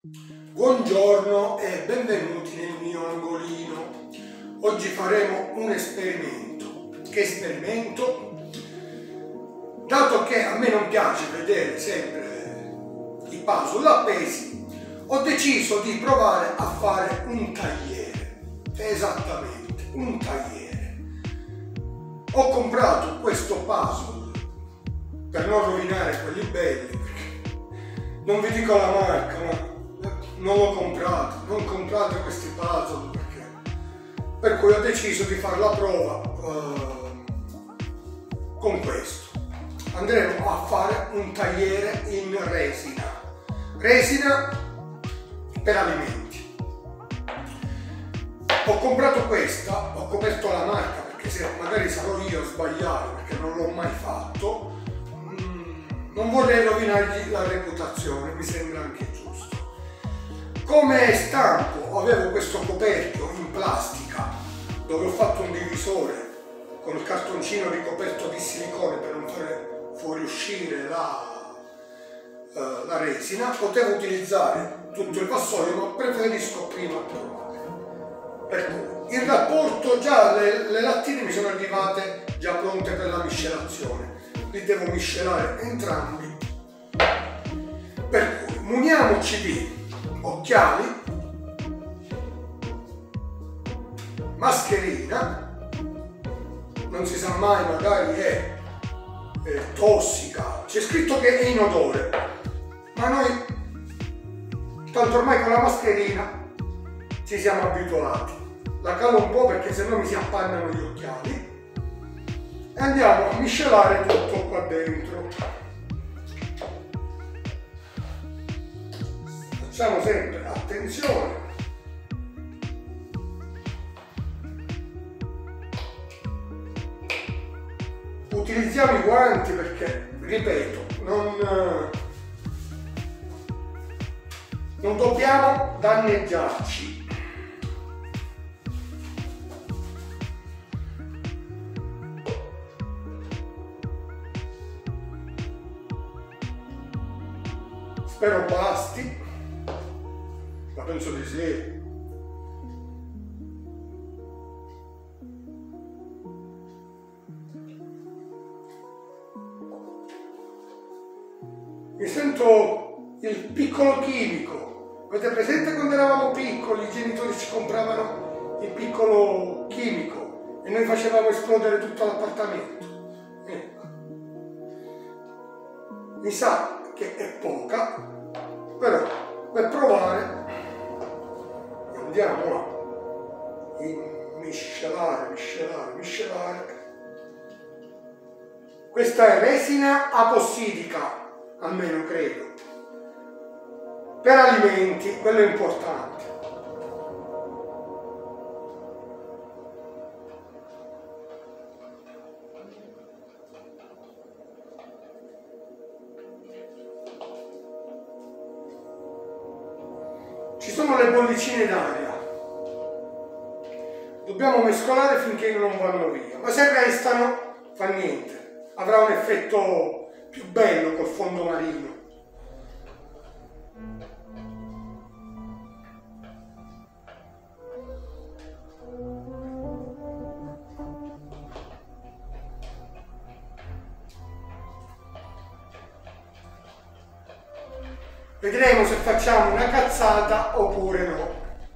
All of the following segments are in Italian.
Buongiorno e benvenuti nel mio angolino. Oggi faremo un esperimento. Che esperimento? Dato che a me non piace vedere sempre i puzzle appesi, ho deciso di provare a fare un tagliere. Esattamente, un tagliere. Ho comprato questo puzzle per non rovinare quelli belli. Non vi dico la marca, ma non l'ho comprato, non comprate questi puzzle per cui ho deciso di fare la prova con questo. Andremo a fare un tagliere in resina per alimenti. Ho comprato questa, ho coperto la marca perché se magari sarò io a sbagliare perché non l'ho mai fatto, non vorrei rovinargli la reputazione, mi sembra anche giusto. Come stampo avevo questo coperchio in plastica dove ho fatto un divisore con il cartoncino ricoperto di silicone per non fare fuoriuscire la resina. Potevo utilizzare tutto il vassoio, ma preferisco prima provare. Per cui il rapporto, già le lattine mi sono arrivate già pronte per la miscelazione. Li devo miscelare entrambi, per cui muniamoci di occhiali, mascherina, non si sa mai, magari è tossica, c'è scritto che è inodore, ma noi tanto ormai con la mascherina ci siamo abituati. La calo un po' perché sennò mi si appannano gli occhiali. E andiamo a miscelare tutto qua dentro. Facciamo sempre attenzione. Utilizziamo i guanti perché, ripeto, non dobbiamo danneggiarci. Spero basti, ma penso di sì. Mi sento il piccolo chimico. Avete presente quando eravamo piccoli, i genitori ci compravano il piccolo chimico e noi facevamo esplodere tutto l'appartamento? Mi sa che è poca, però per provare andiamo a miscelare. Questa è resina apossidica, almeno credo, per alimenti, quello è importante. Ci sono le bollicine d'aria, dobbiamo mescolare finché non vanno via, ma se restano fa niente, avrà un effetto più bello col fondo marino. Vedremo se facciamo una cazzata oppure no.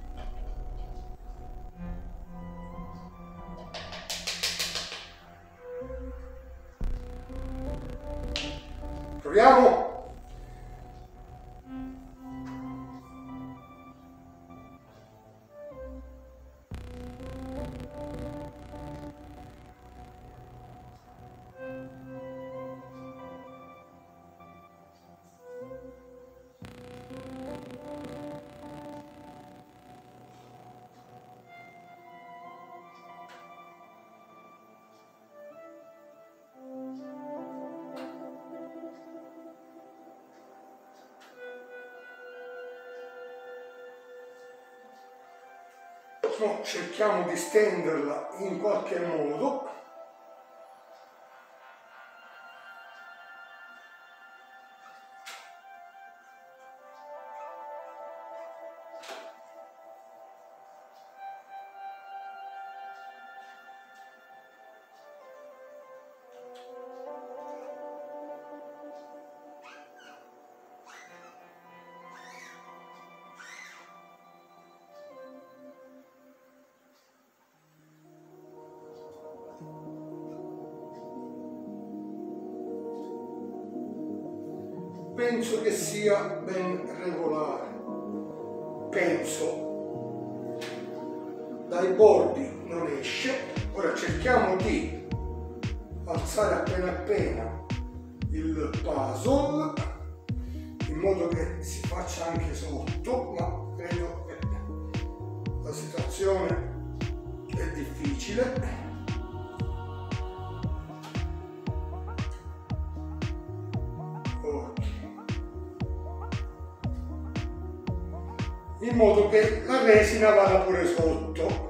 Proviamo. Cerchiamo di stenderla in qualche modo. penso che sia ben regolare, penso, dai bordi non esce. Ora cerchiamo di alzare appena appena il puzzle in modo che si faccia anche sotto, ma credo che la situazione è difficile. In modo che la resina vada pure sotto.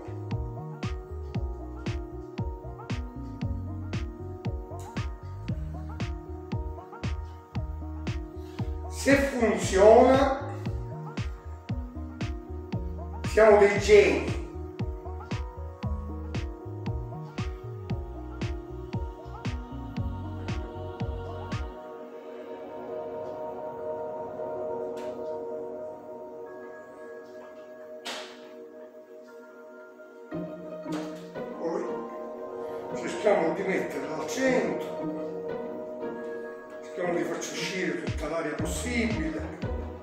Se funziona, siamo dei geni. Cerchiamo di metterla al centro, cerchiamo di farci uscire tutta l'aria possibile.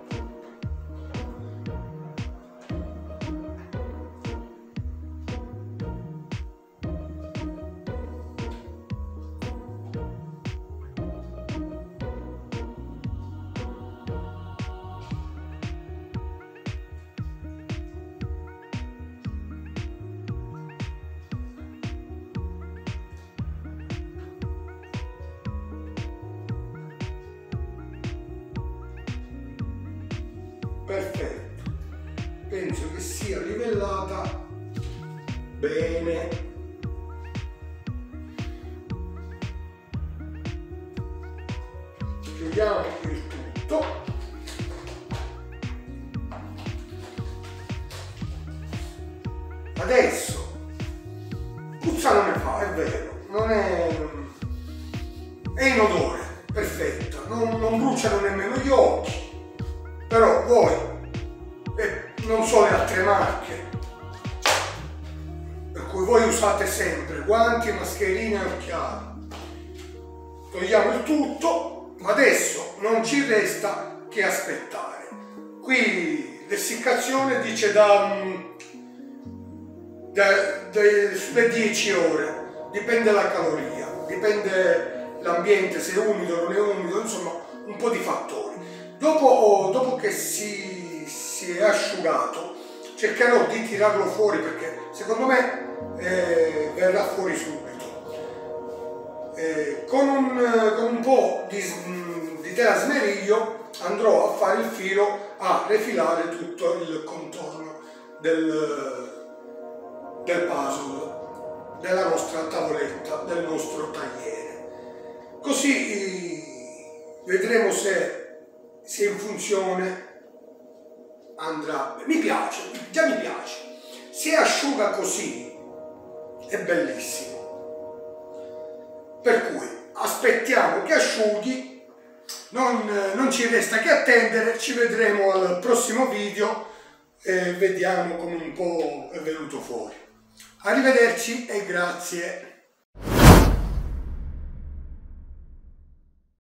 Perfetto, penso che sia livellata bene. Chiudiamo il tutto. Adesso puzza non ne fa, è vero, non è inodore, perfetta, non bruciano nemmeno gli occhi. Però voi, non so le altre marche, per cui voi usate sempre guanti, mascherine e occhiali. Togliamo il tutto, ma adesso non ci resta che aspettare. Qui l'essiccazione dice sulle 10 ore, dipende dalla caloria, dipende l'ambiente, se è umido o non è umido, insomma un po' di fattori. Dopo che si è asciugato, cercherò di tirarlo fuori perché secondo me verrà fuori subito. Con un po' di tela smeriglio andrò a fare il filo a refilare tutto il contorno del puzzle, della nostra tavoletta, del nostro tagliere. Così vedremo se in funzione andrà. Mi piace, già mi piace. Se asciuga così è bellissimo. Per cui aspettiamo che asciughi, non ci resta che attendere, ci vedremo al prossimo video e vediamo come un po' è venuto fuori. Arrivederci e grazie.